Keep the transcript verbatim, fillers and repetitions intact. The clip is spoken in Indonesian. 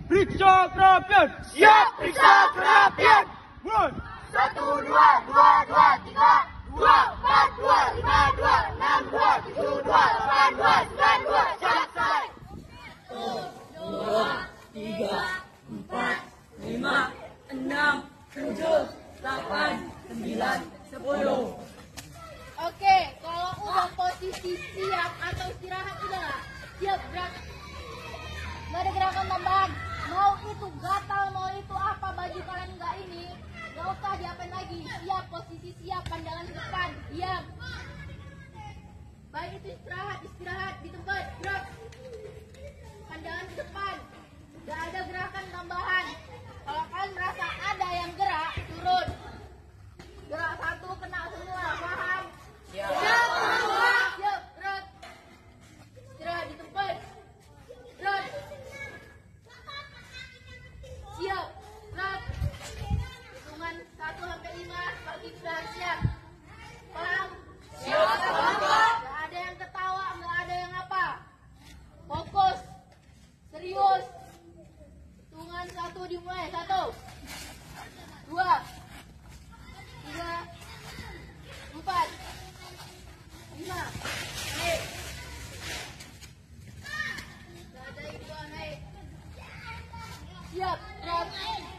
Periksa kerapian. Siap periksa kerapian. Mulai. Satu, dua, dua, dua, tiga, dua, empat, dua, lima, dua, enam, dua, tujuh, dua, delapan, dua, sembilan, dua, selesai. Dua, tiga, empat, lima, enam, tujuh, delapan, sembilan, sepuluh. Oke, kalau udah posisi siap atau istirahat udah nggak? Siap gerak. Nggak ada gerakan tambahan. Mau itu gatal, mau itu apa baju kalian nggak ini, nggak usah diapain lagi. Siap, posisi siap, pandangan ke depan, diam. Baik itu istirahat, istirahat di tempat, gerak. Pandangan ke depan, nggak ada gerakan tambahan. Kalau kalian merasa ada yang gerak, turun. Gerak satu kena semua, paham? Siap. Siap, siap, gerak. Istirahat di tempat. Gerak. Siap, gerak. Hitungan satu sampai lima, bagi sudah siap. Paham? Siap. Nggak ada yang ketawa, nggak ada yang apa. Fokus, serius. Hitungan satu dimulai, satu, dua, tiga, empat, lima, naik. Gak ada yang dua, naik. Siap, gerak.